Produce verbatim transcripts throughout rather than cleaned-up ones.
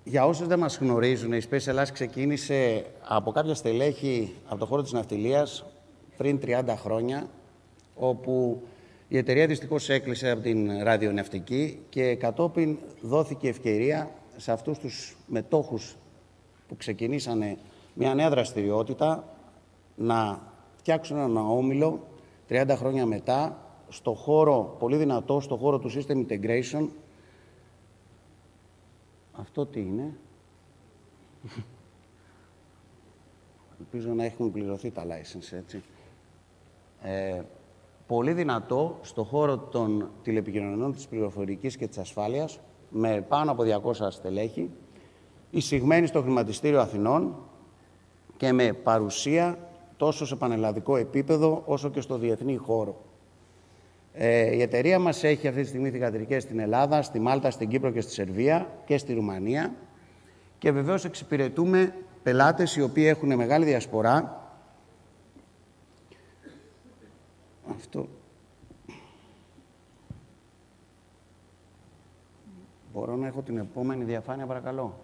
Για όσους δεν μας γνωρίζουν, η Space Ελλάς ξεκίνησε από κάποια στελέχη από το χώρο της ναυτιλίας πριν τριάντα χρόνια, όπου η εταιρεία δυστυχώς έκλεισε από την ραδιοναυτική και κατόπιν δόθηκε ευκαιρία σε αυτούς τους μετόχους που ξεκινήσανε μια νέα δραστηριότητα να φτιάξουν ένα όμιλο τριάντα χρόνια μετά στο χώρο, πολύ δυνατό, στο χώρο του System Integration. Αυτό τι είναι? Ελπίζω να έχουν πληρωθεί τα license, έτσι. Ε, πολύ δυνατό στο χώρο των τηλεπικοινωνιών, της πληροφορικής και της ασφάλειας, με πάνω από διακόσια στελέχη, εισηγμένη στο χρηματιστήριο Αθηνών και με παρουσία τόσο σε πανελλαδικό επίπεδο, όσο και στο διεθνή χώρο. Ε, η εταιρεία μας έχει αυτή τη στιγμή θυγατρικές στην Ελλάδα, στη Μάλτα, στην Κύπρο και στη Σερβία και στη Ρουμανία και βεβαίως εξυπηρετούμε πελάτες οι οποίοι έχουν μεγάλη διασπορά. Αυτό... Μπορώ να έχω την επόμενη διαφάνεια, παρακαλώ.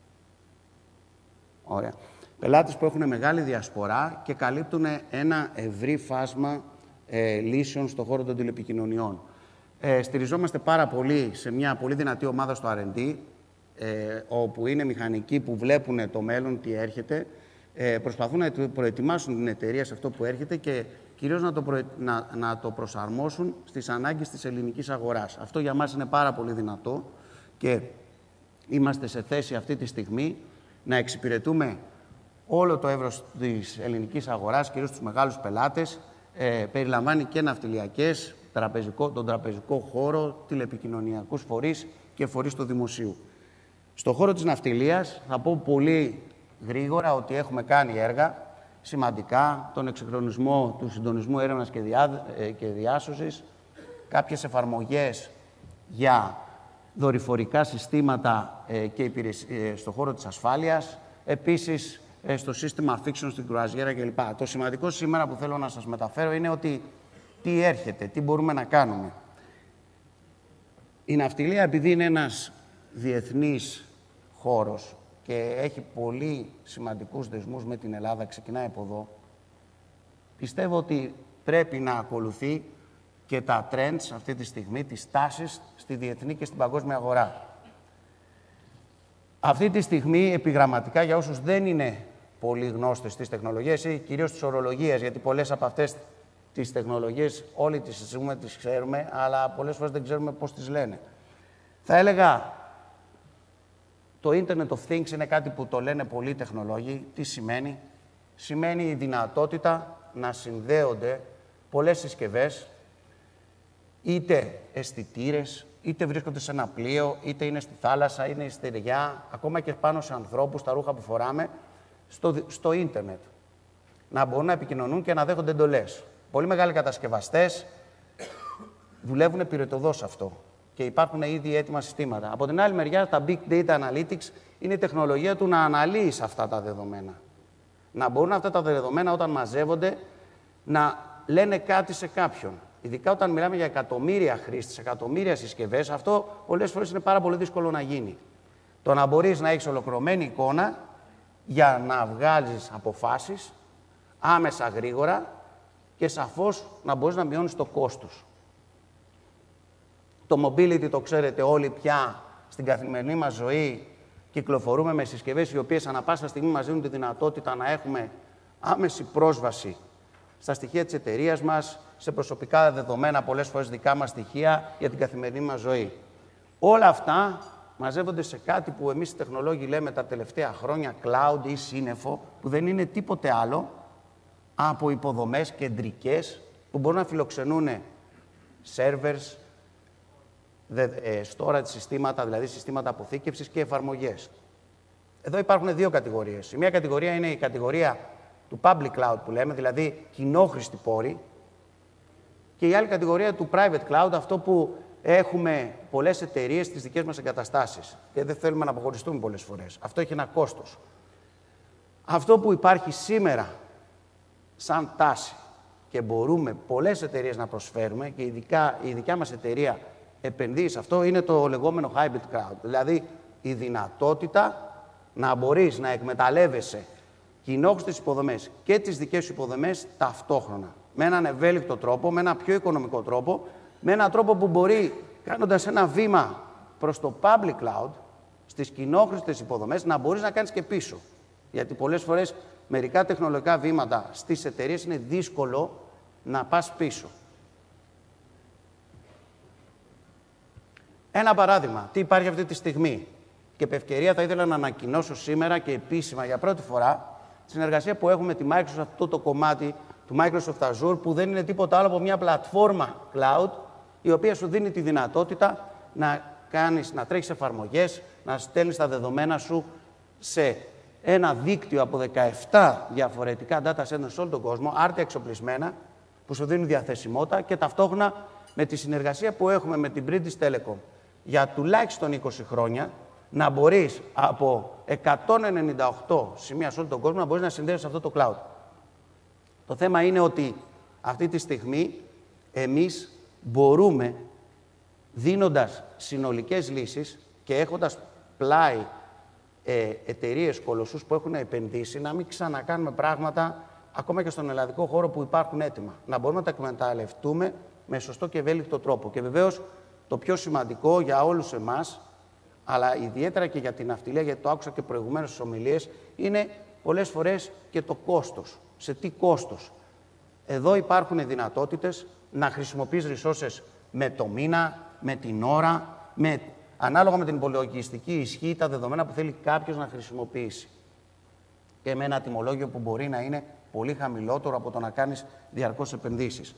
Ωραία. Πελάτες που έχουν μεγάλη διασπορά και καλύπτουν ένα ευρύ φάσμα ε, λύσεων στον χώρο των τηλεπικοινωνιών. Ε, στηριζόμαστε πάρα πολύ σε μια πολύ δυνατή ομάδα στο αρ εντ ντι, ε, όπου είναι μηχανικοί που βλέπουν το μέλλον, τι έρχεται, ε, προσπαθούν να προετοιμάσουν την εταιρεία σε αυτό που έρχεται και κυρίως να το, προε... να, να το προσαρμόσουν στις ανάγκες της ελληνικής αγοράς. Αυτό για μας είναι πάρα πολύ δυνατό και είμαστε σε θέση αυτή τη στιγμή να εξυπηρετούμε όλο το εύρος της ελληνικής αγοράς, κυρίως τους μεγάλους πελάτες, ε, περιλαμβάνει και ναυτιλιακές, τραπεζικό, τον τραπεζικό χώρο, τηλεπικοινωνιακούς φορείς και φορείς του δημοσίου. Στον χώρο της ναυτιλίας θα πω πολύ γρήγορα ότι έχουμε κάνει έργα σημαντικά, τον εξυγχρονισμό του συντονισμού έρευνας και, διά, ε, και διάσωσης, κάποιες εφαρμογές για δορυφορικά συστήματα ε, και υπηρεσίες, ε, στον χώρο της ασφάλειας, επίσης ε, στο σύστημα fiction, στην κρουαζιέρα κλπ. Το σημαντικό σήμερα που θέλω να σας μεταφέρω είναι ότι τι έρχεται, τι μπορούμε να κάνουμε. Η ναυτιλία, επειδή είναι ένας διεθνής χώρος και έχει πολύ σημαντικούς δεσμούς με την Ελλάδα, ξεκινάει από εδώ, πιστεύω ότι πρέπει να ακολουθεί και τα trends αυτή τη στιγμή, τις τάσεις στη διεθνή και στην παγκόσμια αγορά. Αυτή τη στιγμή, επιγραμματικά, για όσους δεν είναι πολύ γνώστες στις τεχνολογίες ή κυρίως της ορολογίας, γιατί πολλές από αυτές τις τεχνολογίες όλοι τις συζητούμε, τις ξέρουμε, αλλά πολλές φορές δεν ξέρουμε πώς τις λένε. Θα έλεγα, το Internet of Things είναι κάτι που το λένε πολλοί τεχνολόγοι. Τι σημαίνει? Σημαίνει η δυνατότητα να συνδέονται πολλές συσκευές, είτε αισθητήρες, είτε βρίσκονται σε ένα πλοίο, είτε είναι στη θάλασσα, είναι στη στεριά, ακόμα και πάνω σε ανθρώπους, τα ρούχα που φοράμε, στο, στο ίντερνετ. Να μπορούν να επικοινωνούν και να δέχονται εντολές. Πολύ μεγάλοι κατασκευαστές δουλεύουν επιρρετωδώς αυτό και υπάρχουν ήδη έτοιμα συστήματα. Από την άλλη μεριά, τα Big Data Analytics είναι η τεχνολογία του να αναλύεις αυτά τα δεδομένα. Να μπορούν αυτά τα δεδομένα όταν μαζεύονται να λένε κάτι σε κάποιον. Ειδικά όταν μιλάμε για εκατομμύρια χρήστες, εκατομμύρια συσκευές, αυτό πολλές φορές είναι πάρα πολύ δύσκολο να γίνει. Το να μπορείς να έχεις ολοκληρωμένη εικόνα για να βγάλεις αποφάσεις άμεσα, γρήγορα και σαφώς να μπορείς να μειώνεις το κόστος. Το mobility το ξέρετε όλοι πια, στην καθημερινή μας ζωή κυκλοφορούμε με συσκευές οι οποίες ανά πάσα στιγμή μας δίνουν τη δυνατότητα να έχουμε άμεση πρόσβαση στα στοιχεία της εταιρείας μας, σε προσωπικά δεδομένα, πολλές φορές δικά μας στοιχεία για την καθημερινή μας ζωή. Όλα αυτά μαζεύονται σε κάτι που εμείς οι τεχνολόγοι λέμε τα τελευταία χρόνια cloud ή σύννεφο, που δεν είναι τίποτε άλλο από υποδομές κεντρικές που μπορούν να φιλοξενούν servers, storage συστήματα, δηλαδή συστήματα αποθήκευσης και εφαρμογές. Εδώ υπάρχουν δύο κατηγορίες. Η μία κατηγορία είναι η κατηγορία του public cloud που λέμε, δηλαδή κοινόχρηστη πόρη, και η άλλη κατηγορία του private cloud, αυτό που έχουμε πολλές εταιρείες στις δικές μας εγκαταστάσεις και δεν θέλουμε να αποχωριστούμε πολλές φορές. Αυτό έχει ένα κόστος. Αυτό που υπάρχει σήμερα σαν τάση και μπορούμε πολλές εταιρείες να προσφέρουμε και ειδικά η δικιά μας εταιρεία επενδύει σε αυτό, είναι το λεγόμενο hybrid cloud. Δηλαδή η δυνατότητα να μπορείς να εκμεταλλεύεσαι κοινόχρηστες υποδομές και τις δικές σου υποδομές ταυτόχρονα. Με έναν ευέλικτο τρόπο, με ένα πιο οικονομικό τρόπο, με έναν τρόπο που μπορεί, κάνοντας ένα βήμα προς το public cloud, στις κοινόχρηστες υποδομές, να μπορείς να κάνεις και πίσω. Γιατί πολλές φορές μερικά τεχνολογικά βήματα στις εταιρείες είναι δύσκολο να πας πίσω. Ένα παράδειγμα, τι υπάρχει αυτή τη στιγμή. Και επ' ευκαιρία θα ήθελα να ανακοινώσω σήμερα και επίσημα για πρώτη φορά τη συνεργασία που έχουμε με τη Microsoft, αυτό το κομμάτι του Microsoft Azure, που δεν είναι τίποτα άλλο από μια πλατφόρμα cloud, η οποία σου δίνει τη δυνατότητα να κάνεις, να τρέχεις εφαρμογές, να στέλνεις τα δεδομένα σου σε ένα δίκτυο από δεκαεπτά διαφορετικά data centers σε όλο τον κόσμο, άρτια εξοπλισμένα, που σου δίνουν διαθεσιμότητα και ταυτόχρονα με τη συνεργασία που έχουμε με την British Telecom για τουλάχιστον είκοσι χρόνια, να μπορείς από εκατόν ενενήντα οκτώ σημεία σε όλο τον κόσμο να μπορείς να συνδέσεις σε αυτό το cloud. Το θέμα είναι ότι αυτή τη στιγμή εμείς μπορούμε, δίνοντας συνολικές λύσεις και έχοντας πλάι ε, εταιρείες κολοσσούς που έχουν επενδύσει, να μην ξανακάνουμε πράγματα ακόμα και στον ελλαδικό χώρο που υπάρχουν έτοιμα. Να μπορούμε να τα εκμεταλλευτούμε με σωστό και ευέλικτο τρόπο. Και βεβαίως το πιο σημαντικό για όλους εμάς, αλλά ιδιαίτερα και για την ναυτιλία, γιατί το άκουσα και προηγουμένως στις ομιλίες, είναι πολλές φορές και το κόστος. Σε τι κόστος. Εδώ υπάρχουν δυνατότητες να χρησιμοποιείς resources με το μήνα, με την ώρα, με, ανάλογα με την υπολογιστική ισχύ, τα δεδομένα που θέλει κάποιος να χρησιμοποιήσει. Και με ένα τιμολόγιο που μπορεί να είναι πολύ χαμηλότερο από το να κάνεις διαρκώς επενδύσεις.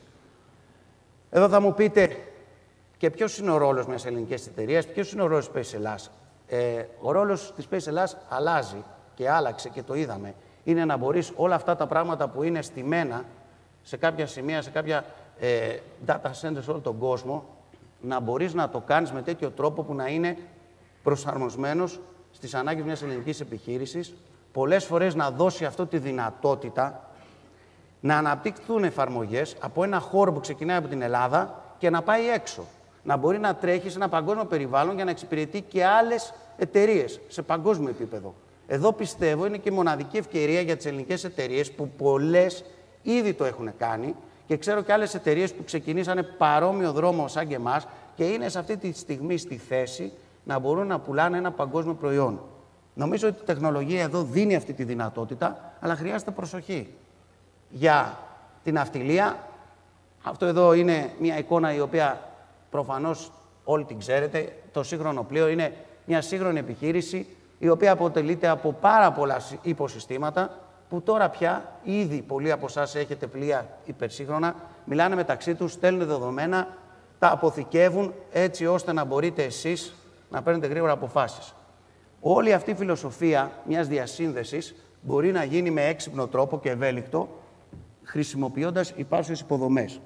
Εδώ θα μου πείτε, και ποιος είναι ο ρόλος μιας ελληνικής εταιρείας, ποιος είναι ο ρόλος της Space Ελλάς. Ε, ο ρόλος της Space Ελλάς αλλάζει και άλλαξε και το είδαμε. Είναι να μπορείς όλα αυτά τα πράγματα που είναι στημένα σε κάποια σημεία, σε κάποια ε, data centers σε όλο τον κόσμο, να μπορείς να το κάνεις με τέτοιο τρόπο που να είναι προσαρμοσμένος στις ανάγκες μιας ελληνικής επιχείρησης, πολλές φορές να δώσει αυτό τη δυνατότητα να αναπτύξουν εφαρμογές από ένα χώρο που ξεκινάει από την Ελλάδα και να πάει έξω. Να μπορεί να τρέχει σε ένα παγκόσμιο περιβάλλον για να εξυπηρετεί και άλλες εταιρείες σε παγκόσμιο επίπεδο. Εδώ πιστεύω είναι και η μοναδική ευκαιρία για τις ελληνικές εταιρείες που πολλές ήδη το έχουν κάνει και ξέρω και άλλες εταιρείες που ξεκινήσανε παρόμοιο δρόμο σαν και εμάς και είναι σε αυτή τη στιγμή στη θέση να μπορούν να πουλάνε ένα παγκόσμιο προϊόν. Νομίζω ότι η τεχνολογία εδώ δίνει αυτή τη δυνατότητα, αλλά χρειάζεται προσοχή. Για την ναυτιλία, αυτό εδώ είναι μια εικόνα η οποία προφανώς όλοι την ξέρετε. Το σύγχρονο πλοίο είναι μια σύγχρονη επιχείρηση η οποία αποτελείται από πάρα πολλά υποσυστήματα που τώρα πια ήδη πολλοί από εσάς έχετε πλοία υπερσύγχρονα, μιλάνε μεταξύ τους, στέλνουν δεδομένα, τα αποθηκεύουν έτσι ώστε να μπορείτε εσείς να παίρνετε γρήγορα αποφάσεις. Όλη αυτή η φιλοσοφία μιας διασύνδεσης μπορεί να γίνει με έξυπνο τρόπο και ευέλικτο, χρησιμοποιώντας υπάρχουσες υποδομές.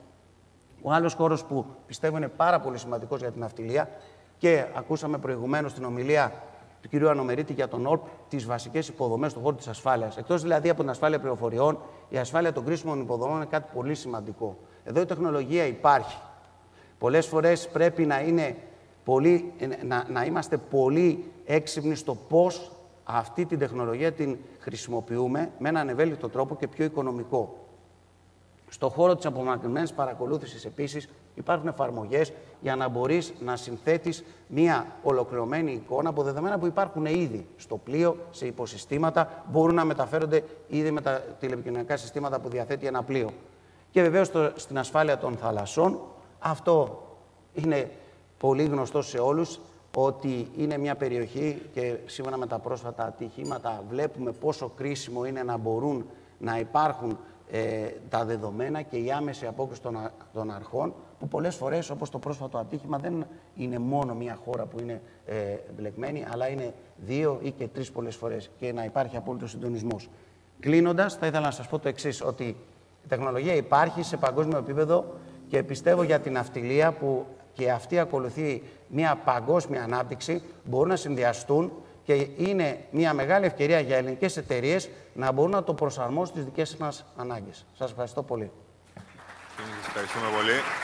Ο άλλος χώρος που πιστεύω είναι πάρα πολύ σημαντικός για την ναυτιλία και ακούσαμε προηγουμένως την ομιλία του κ. Ανομερίτη για τον ΟΡΠ, τις βασικές υποδομές στον χώρο της ασφάλειας. Εκτός δηλαδή από την ασφάλεια πληροφοριών, η ασφάλεια των κρίσιμων υποδομών είναι κάτι πολύ σημαντικό. Εδώ η τεχνολογία υπάρχει. Πολλές φορές πρέπει να, είναι πολύ, να, να είμαστε πολύ έξυπνοι στο πώς αυτή την τεχνολογία την χρησιμοποιούμε με έναν ευέλικτο τρόπο και πιο οικονομικό. Στον χώρο της απομακρυσμένης παρακολούθησης επίσης υπάρχουν εφαρμογές για να μπορείς να συνθέτεις μια ολοκληρωμένη εικόνα από δεδομένα που υπάρχουν ήδη στο πλοίο, σε υποσυστήματα, μπορούν να μεταφέρονται ήδη με τα τηλεπικοινωνικά συστήματα που διαθέτει ένα πλοίο. Και βεβαίως στο, στην ασφάλεια των θαλασσών, αυτό είναι πολύ γνωστό σε όλους, ότι είναι μια περιοχή και σύμφωνα με τα πρόσφατα ατυχήματα βλέπουμε πόσο κρίσιμο είναι να μπορούν να υπάρχουν Ε, τα δεδομένα και η άμεση απόκριση των, των αρχών, που πολλές φορές, όπως το πρόσφατο ατύχημα, δεν είναι μόνο μία χώρα που είναι ε, μπλεκμένη, αλλά είναι δύο ή και τρεις πολλές φορές και να υπάρχει απόλυτος συντονισμός. Κλείνοντας, θα ήθελα να σας πω το εξής, ότι η τεχνολογία υπάρχει σε παγκόσμιο επίπεδο και πιστεύω για την ναυτιλία που και αυτή ακολουθεί μία παγκόσμια ανάπτυξη, μπορούν να συνδυαστούν και είναι μια μεγάλη ευκαιρία για ελληνικές εταιρείες να μπορούν να το προσαρμόσουν στις δικές μας ανάγκες. Σας ευχαριστώ πολύ. Σας ευχαριστούμε πολύ.